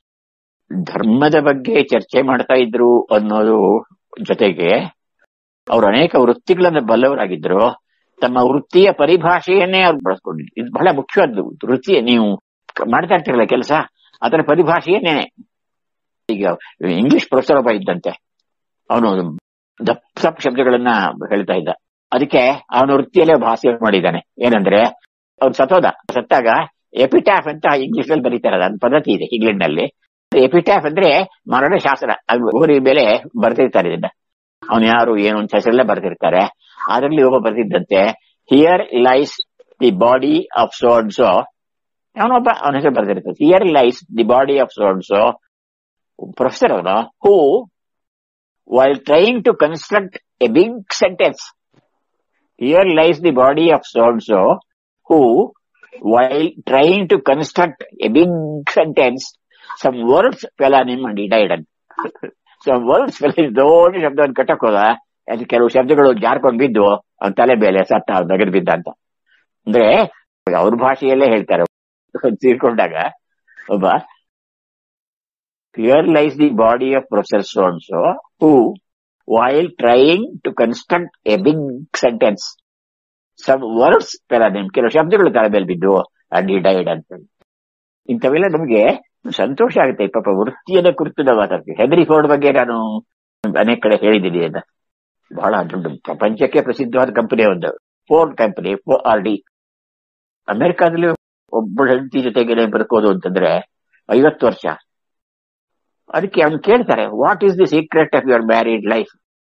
ಧರ್ಮದ ಬಗ್ಗೆ ಚರ್ಚೆ ಮಾಡ್ತಾ ಇದ್ರು ಅನ್ನೋದು ಜೊತೆಗೆ ಅವರು ಅನೇಕ ವೃತ್ತಿಗಳನ್ನ ಬಲ್ಲವರಾಗಿದ್ರು. ತಮ್ಮ ವೃತ್ತಿಯ ಪರಿಭಾಷೆಯನ್ನೇ ಅವ್ರು ಬಳಸ್ಕೊಂಡಿದ್ರು. ಇದು ಬಹಳ ಮುಖ್ಯವಾದ್ದು. ವೃತ್ತಿ ನೀವು ಮಾಡ್ತಾ ಇರ್ತಿರಲ್ಲ ಕೆಲಸ, ಅದರ ಪರಿಭಾಷೆಯನ್ನೇ. ಈಗ ಇಂಗ್ಲಿಷ್ ಪ್ರೊಫೆಸರ್ ಒಬ್ಬ ಇದ್ದಂತೆ, ಅವನು ದಪ್ಪ ಶಬ್ದಗಳನ್ನ ಹೇಳ್ತಾ ಇದ್ದ. ಅದಕ್ಕೆ ಅವನ ವೃತ್ತಿಯಲ್ಲೇ ಭಾಷೆ ಮಾಡಿದ್ದಾನೆ. ಏನಂದ್ರೆ ಅವ್ನು ಸತ್ತಾಗ ಎಪಿಟ್ಯಾಫ್ ಅಂತ ಇಂಗ್ಲಿಷ್ ನಲ್ಲಿ ಬರೀತಾರೆ. ಅದೊಂದು ಪದ್ಧತಿ ಇದೆ ಇಂಗ್ಲೆಂಡ್ ನಲ್ಲಿ. ಎಪಿಟ್ಯಾಫ್ ಅಂದ್ರೆ ಮರಣ ಶಾಸನ, ಅದು ಊರಿ ಮೇಲೆ ಬರ್ತಿರ್ತಾರೆ. ಇದನ್ನ ಅವನು ಯಾರು ಏನು ಅಂತ ಹೆಸರೆಲ್ಲ ಬರ್ತಿರ್ತಾರೆ. ಅದರಲ್ಲಿ ಒಬ್ಬ ಬರ್ತಿದ್ದಂತೆ, here lies the body of so and so. ಅವನೊಬ್ಬ ಅವನ ಹೆಸರು ಬರ್ತಿರ್ತದೆ, here lies the body of so and so. Professor ಅವನು, who while trying to construct a big sentence, here lies the body of so and so, who while trying to construct a big sentence, some words fell on him and he died. Some words fell on him. ದೊಡ್ಡ ಶಬ್ದವನ್ನು ಕಟ್ಟಕ್ ಹೋದ, ಅದು ಕೆಲವು ಶಬ್ದಗಳು ಜಾರ್ಕೊಂಡ್ ಬಿದ್ದು ಅವನ ತಲೆ ಮೇಲೆ ಸತ್ತ, ನಗದು ಬಿದ್ದ ಅಂತ. ಅಂದ್ರೆ ಅವ್ರ ಭಾಷೆಯಲ್ಲೇ ಹೇಳ್ತಾರೆ. ತೀರ್ಕೊಂಡಾಗ ಒಬ್ಬ Here lies the body of Professor so-and-so, who, while trying to construct a big sentence, some words ಕೆಲವು ಶಬ್ದಗಳು ತಲೆ ಮೇಲೆ ಬಿದ್ದು ಅಂಡ್ ಈ ಡೈಡ್ ಅಂತ. ಇಂಥವೆಲ್ಲ ನಮಗೆ ಸಂತೋಷ ಆಗುತ್ತೆ. ಪಾಪ ವೃತ್ತಿಯನ್ನ ಕುರಿತು ನಾವು ಮಾತಾಡ್ತೀವಿ. ಹೆನ್ರಿ ಫೋರ್ಡ್ ಬಗ್ಗೆ ನಾನು ಅನೇಕ ಕಡೆ ಹೇಳಿದ್ದೀನಿ ಅಂತ. ಬಹಳ ದೊಡ್ಡ ಪ್ರಪಂಚಕ್ಕೆ ಪ್ರಸಿದ್ಧವಾದ ಕಂಪನಿ ಒಂದು ಫೋರ್ಡ್ ಕಂಪನಿ, FORD. ಅಮೆರಿಕಾದಲ್ಲಿ ಒಬ್ಬಳ ಹೆಂಡತಿ ಜೊತೆಗೆ ಬದುಕೋದು ಅಂತಂದ್ರೆ 50 ವರ್ಷ. ಅದಕ್ಕೆ ಅವ್ನು ಕೇಳ್ತಾರೆ, what is the secret of your married life?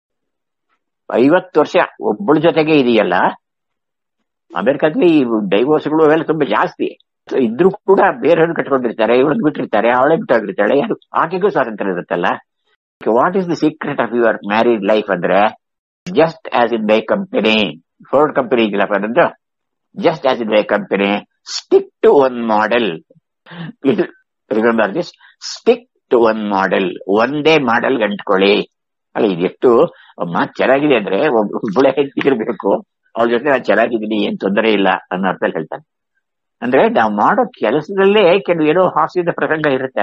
50 ವರ್ಷ ಒಬ್ಬಳ ಜೊತೆಗೆ ಇದೆಯಲ್ಲ. ಅಮೆರಿಕಾದಲ್ಲಿ ಡೈವೋರ್ಸ್ಗಳು ಅವೆಲ್ಲ ತುಂಬಾ ಜಾಸ್ತಿ ಇದ್ರೂ ಕೂಡ ಬೇರೆಯವ್ರು ಕಟ್ಕೊಂಡಿರ್ತಾರೆ, ಇವಳದ್ ಬಿಟ್ಟಿರ್ತಾರೆ, ಅವಳೇ ಬಿಟ್ಟೋಗಿರ್ತಾಳೆ. ಯಾರು ಆಕೆಗೂ ಸ್ವಾತಂತ್ರ್ಯ ಇರುತ್ತಲ್ಲ. What is the secret of your married life ಅಂದ್ರೆ, just as in my company, Ford company ಇದೆಯಲ್ಲಪ್ಪ ಅನ್ನೋದು, just as in my company, stick to one model. Remember this, stick to one model. ಒಂದೇ ಮಾಡೆಲ್ ಗಂಟ್ಕೊಳ್ಳಿ. ಅಲ್ಲ, ಇದೆಷ್ಟು ಮಾತು ಚೆನ್ನಾಗಿದೆ ಅಂದ್ರೆ, ಒಬ್ಬಳೆ ಇರಬೇಕು, ಅವ್ರ ಜೊತೆ ನಾನು ಚೆನ್ನಾಗಿದ್ದೀನಿ, ಏನ್ ತೊಂದರೆ ಇಲ್ಲ ಅನ್ನೋ ಅರ್ಥದಲ್ಲಿ ಹೇಳ್ತಾನೆ. ಅಂದ್ರೆ ನಾವು ಮಾಡೋ ಕೆಲಸದಲ್ಲೇ ಕೆಲವು ಏನೋ ಹಾಸ್ಯದ ಪ್ರಸಂಗ ಇರುತ್ತೆ.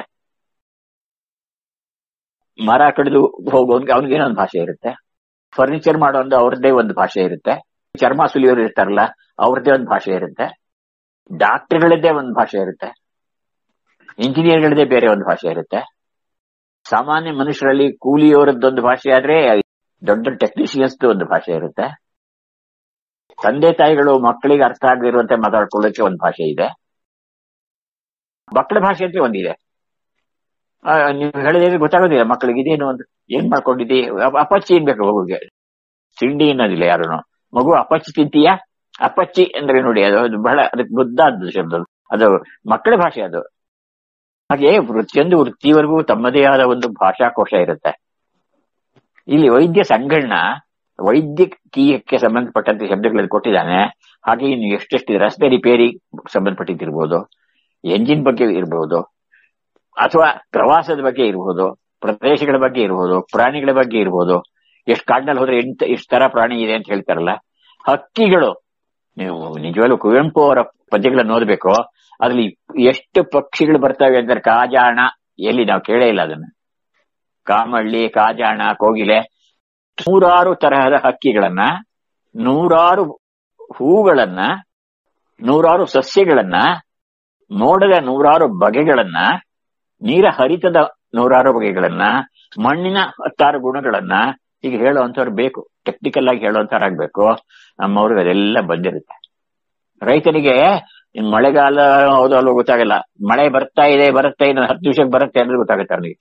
ಮರ ಕಡಿದು ಹೋಗೋನ್ಗೆ ಅವ್ನಿಗೇನೋ ಒಂದು ಭಾಷೆ ಇರುತ್ತೆ. ಫರ್ನಿಚರ್ ಮಾಡೋ ಒಂದು ಅವ್ರದ್ದೇ ಒಂದು ಭಾಷೆ ಇರುತ್ತೆ. ಚರ್ಮ ಸುಲಿಯೋರು ಇರ್ತಾರಲ್ಲ, ಅವ್ರದ್ದೇ ಒಂದು ಭಾಷೆ ಇರುತ್ತೆ. ಡಾಕ್ಟರ್ಗಳದ್ದೇ ಒಂದು ಭಾಷೆ ಇರುತ್ತೆ. ಇಂಜಿನಿಯರ್ಗಳದ್ದೇ ಬೇರೆ ಒಂದು ಭಾಷೆ ಇರುತ್ತೆ. ಸಾಮಾನ್ಯ ಮನುಷ್ಯರಲ್ಲಿ ಕೂಲಿಯವರದ್ದೊಂದು ಭಾಷೆ ಆದ್ರೆ, ದೊಡ್ಡ ದೊಡ್ಡ ಟೆಕ್ನಿಷಿಯನ್ಸ್ ಒಂದು ಭಾಷೆ ಇರುತ್ತೆ. ತಂದೆ ತಾಯಿಗಳು ಮಕ್ಕಳಿಗೆ ಅರ್ಥ ಆಗದಿರುವಂತೆ ಮಾತಾಡ್ಕೊಳ್ಳೋಕೆ ಒಂದು ಭಾಷೆ ಇದೆ. ಮಕ್ಕಳ ಭಾಷೆ ಅಂತ ಒಂದಿದೆ. ನೀವು ಹೇಳಿದ್ರೆ ಗೊತ್ತಾಗೋದಿಲ್ಲ ಮಕ್ಕಳಿಗೆ, ಇದೇನು ಒಂದು ಏನ್ ಮಾಡ್ಕೊಂಡಿದ್ದಿ, ಅಪ್ಪಚ್ಚಿ ಏನ್ಬೇಕು ಮಗುಗೆ, ಸಿಂಡಿ ಅನ್ನೋದಿಲ್ಲ ಯಾರು. ಮಗು ಅಪ್ಪಚ್ಚಿ ತಿಂತೀಯಾ, ಅಪ್ಪಚ್ಚಿ ಅಂದ್ರೆ ನೋಡಿ, ಅದು ಬಹಳ ಅದಕ್ಕೆ ಮುದ್ದಾದ ಶಬ್ದ, ಅದು ಮಕ್ಕಳ ಭಾಷೆ ಅದು. ಹಾಗೆ ಪ್ರತಿಯೊಂದು ವೃತ್ತಿವರೆಗೂ ತಮ್ಮದೇ ಆದ ಒಂದು ಭಾಷಾಕೋಶ ಇರುತ್ತೆ. ಇಲ್ಲಿ ವೈದ್ಯ ಸಂಗಣ್ಣ ವೈದ್ಯಕೀಯಕ್ಕೆ ಸಂಬಂಧಪಟ್ಟಂತೆ ಶಬ್ದಗಳನ್ನು ಕೊಟ್ಟಿದ್ದಾನೆ. ಹಾಗೆ ಇನ್ನು ಎಷ್ಟೆಷ್ಟು ರಸ್ತೆ ರಿಪೇರಿ ಸಂಬಂಧಪಟ್ಟಿದ್ದಿರ್ಬೋದು, ಎಂಜಿನ್ ಬಗ್ಗೆ ಇರಬಹುದು, ಅಥವಾ ಪ್ರವಾಸದ ಬಗ್ಗೆ ಇರಬಹುದು, ಪ್ರದೇಶಗಳ ಬಗ್ಗೆ ಇರಬಹುದು, ಪ್ರಾಣಿಗಳ ಬಗ್ಗೆ ಇರಬಹುದು. ಎಷ್ಟು ಕಾಡಿನಲ್ಲಿ ಹೋದ್ರೆ ಎಷ್ಟು ತರ ಪ್ರಾಣಿ ಇದೆ ಅಂತ ಹೇಳ್ತಾರಲ್ಲ. ಹಕ್ಕಿಗಳು, ನೀವು ನಿಜವಾಗ್ಲೂ ಕುವೆಂಪು ಅವರ ಪದ್ಯಗಳನ್ನು ಓದಬೇಕು. ಅದ್ರಲ್ಲಿ ಎಷ್ಟು ಪಕ್ಷಿಗಳು ಬರ್ತವೆ ಅಂದ್ರೆ, ಕಾಜಾಣ, ಎಲ್ಲಿ ನಾವು ಕೇಳೇ ಇಲ್ಲ ಅದನ್ನ. ಕಾಮಳ್ಳಿ, ಕಾಜಾಣ, ಕೋಗಿಲೆ, 100 ತರಹದ ಹಕ್ಕಿಗಳನ್ನ, 100 ಹೂಗಳನ್ನ, 100 ಸಸ್ಯಗಳನ್ನ, ಮೋಡದ 100 ಬಗೆಗಳನ್ನ, ನೀರ ಹರಿತದ 100 ಬಗೆಗಳನ್ನ, ಮಣ್ಣಿನ 10 ಗುಣಗಳನ್ನ ಈಗ ಹೇಳುವಂತವ್ರು ಬೇಕು. ಟೆಕ್ನಿಕಲ್ ಆಗಿ ಹೇಳುವಂತವ್ರಾಗ್ಬೇಕು. ನಮ್ಮವ್ರಿಗೆ ಅದೆಲ್ಲ ಬಂದಿರುತ್ತೆ. ರೈತನಿಗೆ ಮಳೆಗಾಲ ಹೌದಲ್ವ ಗೊತ್ತಾಗಲ್ಲ. ಮಳೆ ಬರ್ತಾ ಇದೆ 10 ನಿಮಿಷಕ್ಕೆ ಬರುತ್ತೆ ಅನ್ನೋದು ಗೊತ್ತಾಗುತ್ತೆ ಅವನಿಗೆ.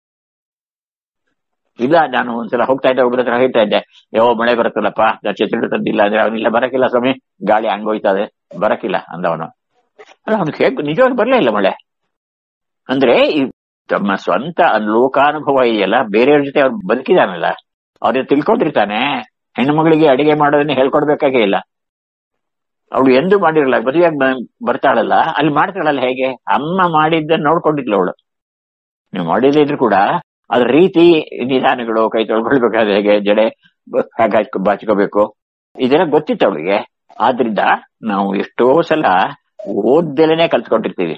ಇಲ್ಲ, ನಾನು ಒಂದ್ಸಲ ಹೋಗ್ತಾ ಇದ್ದೆ, ಒಬ್ಬರ ಹತ್ರ ಹೇಳ್ತಾ ಇದ್ದೆ, ಮಳೆ ಬರುತ್ತಲ್ಲಪ್ಪ, ನಾನು ಛತ್ರಿ ತಂದಿಲ್ಲ ಅಂದ್ರೆ, ಅವನಿಲ್ಲ ಬರಕಿಲ್ಲ ಸ್ವಾಮಿ, ಗಾಳಿ ಹಂಗೋಯ್ತದೆ, ಬರಕಿಲ್ಲ ಅಂದವನು. ಅಲ್ಲ, ಅವ್ನಿಗೆ ಹೇಗೆ ನಿಜವಾಗಿ ಬರ್ಲೇ ಇಲ್ಲ ಮಳೆ. ಅಂದ್ರೆ ತಮ್ಮ ಸ್ವಂತ ಲೋಕಾನುಭವ ಇದೆಯಲ್ಲ, ಬೇರೆಯವ್ರ ಜೊತೆ ಅವ್ರು ಬದುಕಿದಾನಲ್ಲ, ಅವ್ರ ತಿಳ್ಕೊಂಡಿರ್ತಾನೆ. ಹೆಣ್ಣು ಮಗಳಿಗೆ ಅಡಿಗೆ ಮಾಡೋದನ್ನ ಹೇಳ್ಕೊಡ್ಬೇಕಾಗೇ ಇಲ್ಲ. ಅವಳು ಎಂದೂ ಮಾಡಿರಲ್ಲ, ಮದುವೆಯಾಗಿ ಬರ್ತಾಳಲ್ಲ, ಅಲ್ಲಿ ಮಾಡ್ತಾಳಲ್ಲ ಹೇಗೆ, ಅಮ್ಮ ಮಾಡಿದ್ದನ್ನ ನೋಡ್ಕೊಂಡಿದ್ಲು ಅವಳು. ನೀವು ಮಾಡಿದ್ರೆ ಇದ್ರು ಕೂಡ ಅದ್ರ ರೀತಿ, ನಿಧಾನಗಳು, ಕೈ ತೊಳ್ಕೊಳ್ಬೇಕಾದ್ರೆ ಹೇಗೆ, ಜಡೆ ಹೇಗೆ ಬಾಚ್ಕೋಬೇಕು, ಇದೆಲ್ಲ ಗೊತ್ತಿತ್ತು ಅವಳಿಗೆ. ಆದ್ರಿಂದ ನಾವು ಎಷ್ಟೋ ಸಲ ಓದ್ದೆಲೇನೆ ಕಲ್ತ್ಕೊಂಡಿರ್ತೀವಿ.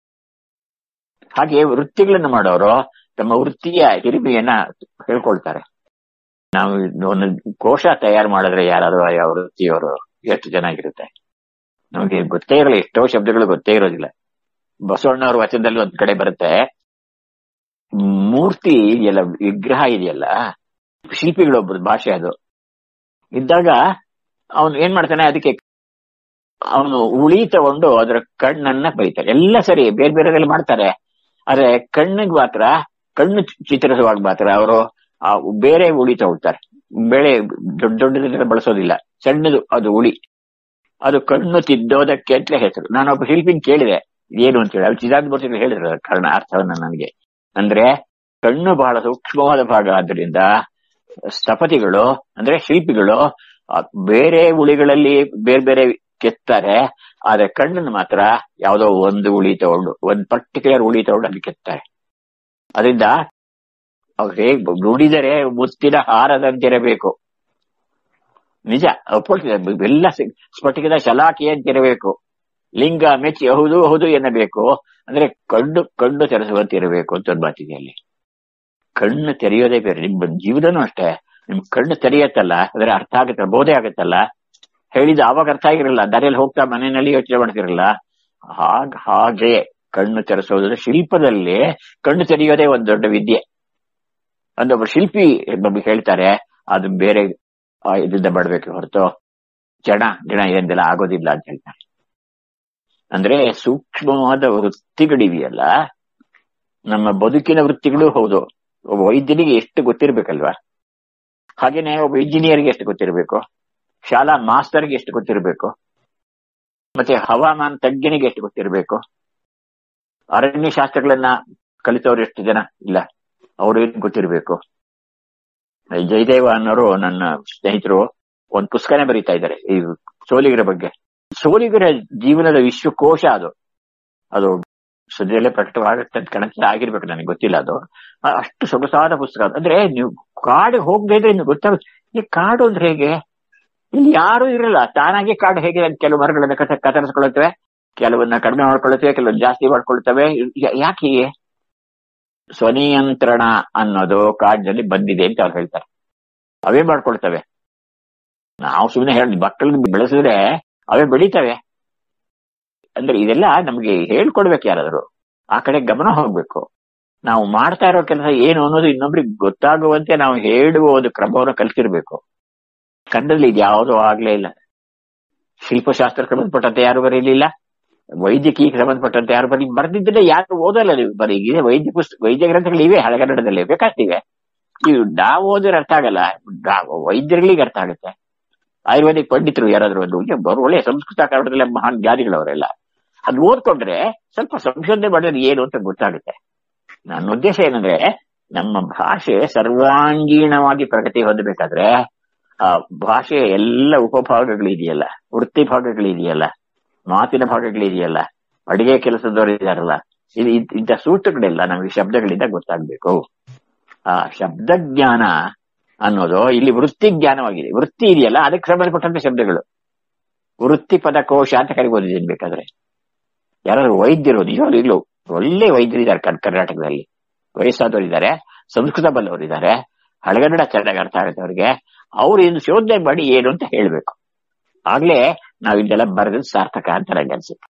ಹಾಗೆ ವೃತ್ತಿಗಳನ್ನು ಮಾಡೋರು ತಮ್ಮ ವೃತ್ತಿಯ ಹಿರಿಮೆಯನ್ನ ಹೇಳ್ಕೊಳ್ತಾರೆ. ನಾವು ಒಂದು ಕೋಶ ತಯಾರು ಮಾಡಿದ್ರೆ ಯಾರಾದ್ರೂ ಯಾವ ವೃತ್ತಿಯವರು ಎಷ್ಟು ಚೆನ್ನಾಗಿರುತ್ತೆ. ನಮಗೆ ಗೊತ್ತೇ ಇರಲ್ಲ, ಎಷ್ಟೋ ಶಬ್ದಗಳು ಗೊತ್ತೇ ಇರೋದಿಲ್ಲ. ಬಸವಣ್ಣವ್ರ ವಚನದಲ್ಲಿ ಒಂದ್ ಕಡೆ ಬರುತ್ತೆ, ಮೂರ್ತಿ ಇದೆಯಲ್ಲ, ವಿಗ್ರಹ ಇದೆಯಲ್ಲ, ಶಿಲ್ಪಿಗಳೊಬ್ಬರ ಭಾಷೆ ಅದು ಇದ್ದಾಗ ಅವನು ಏನ್ ಮಾಡ್ತಾನೆ, ಅದಕ್ಕೆ ಅವನು ಉಳಿ ತಗೊಂಡು ಅದರ ಕಣ್ಣನ್ನ ಬೈತಾರೆ. ಎಲ್ಲ ಸರಿ ಬೇರೆ ಬೇರೆದೆಲ್ಲ ಮಾಡ್ತಾರೆ, ಆದ್ರೆ ಕಣ್ಣಿಗೆ ಮಾತ್ರ, ಕಣ್ಣು ಚಿತ್ರಿಸುವಾಗ ಮಾತ್ರ ಅವರು ಬೇರೆ ಉಳಿ ತಗೊಳ್ತಾರೆ. ಬೇಳೆ ದೊಡ್ಡ ದೊಡ್ಡದೆಲ್ಲ ಬಳಸೋದಿಲ್ಲ, ಸಣ್ಣದು ಅದು ಉಳಿ. ಅದು ಕಣ್ಣು ತಿದ್ದೋದಕ್ಕೆ ಅಂತಲೇ ಹೆಸರು. ನಾನೊಬ್ಬ ಶಿಲ್ಪಿನ ಕೇಳಿದೆ ಏನು ಅಂತ ಹೇಳಿ, ಅವ್ರು ಚಿದಾನಂದ ಮೂರ್ತಿಗಳು ಹೇಳಿದ್ರು ಕಾರಣ, ಅರ್ಥವನ್ನ ನನಗೆ. ಅಂದ್ರೆ ಕಣ್ಣು ಬಹಳ ಸೂಕ್ಷ್ಮವಾದ ಭಾಗ. ಆದ್ದರಿಂದ ಸ್ಥಪತಿಗಳು ಅಂದ್ರೆ ಶಿಲ್ಪಿಗಳು ಬೇರೆ ಉಳಿಗಳಲ್ಲಿ ಬೇರೆ ಬೇರೆ ಕೆತ್ತಾರೆ, ಆದ್ರೆ ಕಣ್ಣನ್ನು ಮಾತ್ರ ಯಾವುದೋ ಒಂದು ಉಳಿ ತಗೊಂಡು, ಒಂದು ಪರ್ಟಿಕ್ಯುಲರ್ ಉಳಿ ತಗೊಂಡು ಅಲ್ಲಿ ಕೆತ್ತಾರೆ. ಅದರಿಂದ ಅವ್ರು ಹೇಗ್ ನುಡಿದರೆ ಮುತ್ತಿನ ಹಾರದಂತಿರಬೇಕು. ನಿಜ ಒಪ್ಕೊಳ್ತಿದ್ದಾರೆ, ಎಲ್ಲ ಸ್ಫಟಿಕದ ಶಲಾಖೆ ಅಂತಿರಬೇಕು. ಲಿಂಗ ಮೆಚ್ಚಿ ಹೌದು ಹೌದು ಎನ್ನಬೇಕು. ಅಂದ್ರೆ ಕಣ್ಣು ತೆರೆಸುವಂತಿರಬೇಕು ಅಂತ ಒಂದು ಮಾತಿದೆ ಅಲ್ಲಿ. ಕಣ್ಣು ತೆರೆಯೋದೇ ಬೇರೆ. ನಿಮ್ಮ ಜೀವನನೂ ಅಷ್ಟೇ. ನಿಮ್ ಕಣ್ಣು ತೆರೆಯತ್ತಲ್ಲ, ಅಂದ್ರೆ ಅರ್ಥ ಆಗುತ್ತಲ್ಲ, ಬೋಧೆ ಆಗುತ್ತಲ್ಲ, ಹೇಳಿದ ಆವಾಗ ಅರ್ಥ ಆಗಿರಲ್ಲ, ದಾರಿಯಲ್ಲಿ ಹೋಗ್ತಾ ಮನೆಯಲ್ಲಿ ಯೋಚನೆ ಮಾಡ್ತಿರಲ್ಲ. ಹಾಗೆ ಕಣ್ಣು ತೆರೆಸೋದ್ರೆ ಶಿಲ್ಪದಲ್ಲಿ ಕಣ್ಣು ತೆರೆಯೋದೇ ಒಂದು ದೊಡ್ಡ ವಿದ್ಯೆ. ಒಂದೊಬ್ಬ ಶಿಲ್ಪಿ ನಮಗೆ ಹೇಳ್ತಾರೆ, ಅದು ಬೇರೆ ಇದರಿಂದ ಮಾಡ್ಬೇಕು ಹೊರತು ಗಿಣ ಇದೆಲ್ಲ ಆಗೋದಿಲ್ಲ ಅಂತ ಹೇಳ್ತಾರೆ. ಅಂದ್ರೆ ಸೂಕ್ಷ್ಮವಾದ ವೃತ್ತಿಗಳಿವೆಯಲ್ಲ, ನಮ್ಮ ಬದುಕಿನ ವೃತ್ತಿಗಳು ಹೌದು. ಒಬ್ಬ ವೈದ್ಯನಿಗೆ ಎಷ್ಟು ಗೊತ್ತಿರ್ಬೇಕಲ್ವಾ, ಹಾಗೇನೆ ಒಬ್ಬ ಇಂಜಿನಿಯರ್ಗೆ ಎಷ್ಟು ಗೊತ್ತಿರಬೇಕು, ಶಾಲಾ ಮಾಸ್ತರ್ಗೆ ಎಷ್ಟು ಗೊತ್ತಿರಬೇಕು, ಮತ್ತೆ ಹವಾಮಾನ ತಜ್ಞನಿಗೆ ಎಷ್ಟು ಗೊತ್ತಿರಬೇಕು, ಅರಣ್ಯ ಶಾಸ್ತ್ರಗಳನ್ನ ಕಲಿತವ್ರು ಎಷ್ಟು ಜನ ಇಲ್ಲ, ಅವ್ರು ಏನ್ ಗೊತ್ತಿರಬೇಕು. ಜಯದೇವ ಅನ್ನೋರು ನನ್ನ ಸ್ನೇಹಿತರು ಒಂದು ಪುಸ್ತಕನೇ ಬರೀತಾ ಇದ್ದಾರೆ ಈ ಸೋಲಿಗರ ಬಗ್ಗೆ. ಸೋಲಿಗರ ಜೀವನದ ವಿಶ್ವಕೋಶ ಅದು ಸದ್ಯದಲ್ಲೇ ಪ್ರಕಟವಾಗುತ್ತೆ ಅಂತ ಕಾಣುತ್ತೆ, ಆಗಿರ್ಬೇಕು, ನನಗೆ ಗೊತ್ತಿಲ್ಲ. ಅದು ಅಷ್ಟು ಸೊಗಸಾದ ಪುಸ್ತಕ. ಅಂದ್ರೆ ನೀವು ಕಾಡು ಹೋಗದೆ ಇದ್ರೆ ನಿಮ್ಗೆ ಗೊತ್ತಾಗುತ್ತೆ ಈ ಕಾಡು ಅಂದ್ರೆ ಹೇಗೆ. ಇಲ್ಲಿ ಯಾರು ಇರಲ್ಲ, ತಾನಾಗೆ ಕಾಡು ಹೇಗೆ. ಕೆಲವು ಮರಗಳನ್ನ ಕತ್ತರಿಸ್ಕೊಳ್ತವೆ, ಕೆಲವನ್ನ ಕಡಿಮೆ ಮಾಡ್ಕೊಳ್ತವೆ, ಕೆಲವನ್ನ ಜಾಸ್ತಿ ಮಾಡ್ಕೊಳ್ತವೆ. ಯಾಕೆ ಹೀಗೆ? ಸ್ವನಿಯಂತ್ರಣ ಅನ್ನೋದು ಕಾಡಿನಲ್ಲಿ ಬಂದಿದೆ ಅಂತ ಅವ್ರು ಹೇಳ್ತಾರೆ. ಅವೇ ಮಾಡ್ಕೊಳ್ತವೆ. ನಾವು ಸುಮ್ಮನೆ ಹೇಳಿ ಮಕ್ಕಳನ್ನ ಬೆಳೆಸಿದ್ರೆ ಅವೇ ಬೆಳೀತವೆ. ಅಂದ್ರೆ ಇದೆಲ್ಲ ನಮ್ಗೆ ಹೇಳ್ಕೊಡ್ಬೇಕು ಯಾರಾದ್ರು, ಆ ಕಡೆ ಗಮನ ಹೋಗ್ಬೇಕು. ನಾವು ಮಾಡ್ತಾ ಇರೋ ಕೆಲಸ ಏನು ಅನ್ನೋದು ಇನ್ನೊಬ್ರಿಗೆ ಗೊತ್ತಾಗುವಂತೆ ನಾವು ಹೇಳುವ ಒಂದು ಕ್ರಮವನ್ನು ಕಲ್ತಿರ್ಬೇಕು. ಕನ್ನಡದಲ್ಲಿ ಇದು ಯಾವುದೂ ಆಗ್ಲೇ ಇಲ್ಲ. ಶಿಲ್ಪಶಾಸ್ತ್ರಕ್ಕೆ ಸಂಬಂಧಪಟ್ಟಂತೆ ಯಾರು ಬರೀಲಿಲ್ಲ, ವೈದ್ಯಕೀಯಕ್ಕೆ ಸಂಬಂಧಪಟ್ಟಂತೆ ಯಾರು ಬರ್ದಿದ್ರೆ ಯಾರು ಓದಲ್ಲ. ನೀವು ಬರೀ ವೈದ್ಯ ಗ್ರಂಥಗಳು ಇವೆ ಹಳೆಗನ್ನಡದಲ್ಲಿ ಬೇಕಾಗ್ತಿವೆ. ಇವು ನಾವು ಓದಿದ್ರೆ ಅರ್ಥ ಆಗಲ್ಲ, ವೈದ್ಯರುಗಳಿಗೆ ಅರ್ಥ ಆಗುತ್ತೆ. ಆಯುರ್ವೇದಿಕ್ ಪಂಡಿತರು ಯಾರಾದ್ರೂ ಒಂದು ಒಳ್ಳೆ ಸಂಸ್ಕೃತ ಕನ್ನಡದಲ್ಲಿ ಮಹಾನ್ ಜ್ಞಾನಿಗಳವರೆಲ್ಲ ಅದು ಓದ್ಕೊಂಡ್ರೆ ಸ್ವಲ್ಪ ಸಂಶೋಧನೆ ಮಾಡಿದ್ರೆ ಏನು ಅಂತ ಗೊತ್ತಾಗುತ್ತೆ. ನನ್ನ ಉದ್ದೇಶ ಏನಂದ್ರೆ, ನಮ್ಮ ಭಾಷೆ ಸರ್ವಾಂಗೀಣವಾಗಿ ಪ್ರಗತಿ ಹೊಂದಬೇಕಾದ್ರೆ ಆ ಭಾಷೆಯ ಎಲ್ಲ ಉಪಭಾಗಗಳಿದೆಯಲ್ಲ, ವೃತ್ತಿ ಭಾಗಗಳಿದೆಯಲ್ಲ, ಮಾತಿನ ಭಾಗಗಳಿದೆಯಲ್ಲ, ಅಡಿಗೆ ಕೆಲಸದವರು ಇದಾರಲ್ಲ, ಇಂಥ ಸೂತ್ರಗಳೆಲ್ಲ ನಮಗೆ ಶಬ್ದಗಳಿಂದ ಗೊತ್ತಾಗ್ಬೇಕು. ಆ ಶಬ್ದಜ್ಞಾನ ಅನ್ನೋದು ಇಲ್ಲಿ ವೃತ್ತಿ ಜ್ಞಾನವಾಗಿದೆ. ವೃತ್ತಿ ಇದೆಯಲ್ಲ, ಅದಕ್ಕೆ ಸಂಬಂಧಪಟ್ಟಂತೆ ಶಬ್ದಗಳು. ವೃತ್ತಿ ಪದಕೋಶ ಅಂತ ಕರಿಬೋದಿದ್ದೀನಿ ಬೇಕಾದ್ರೆ. ಯಾರಾದ್ರು ವೈದ್ಯರು ನಿಜವಾಗ್ಲೂ ಈಗಲೂ ಒಳ್ಳೆ ವೈದ್ಯರಿದ್ದಾರೆ ಕರ್ನಾಟಕದಲ್ಲಿ, ವಯಸ್ಸಾದವರಿದ್ದಾರೆ, ಸಂಸ್ಕೃತ ಬಲ್ಲವರಿದ್ದಾರೆ, ಹಳೆಗನ್ನಡ ಚೆನ್ನಾಗಿ ಅರ್ಥ ಆಗುತ್ತೆ ಅವ್ರಿಗೆ. ಅವ್ರು ಇನ್ನು ಶೋಧನೆ ಮಾಡಿ ಏನು ಅಂತ ಹೇಳ್ಬೇಕು. ಆಗ್ಲೇ ನಾವ್ ಇದೆಲ್ಲ ಬರೆದ ಸಾರ್ಥಕ ಅಂತ ನನಗೆ ಅನ್ಸುತ್ತೆ.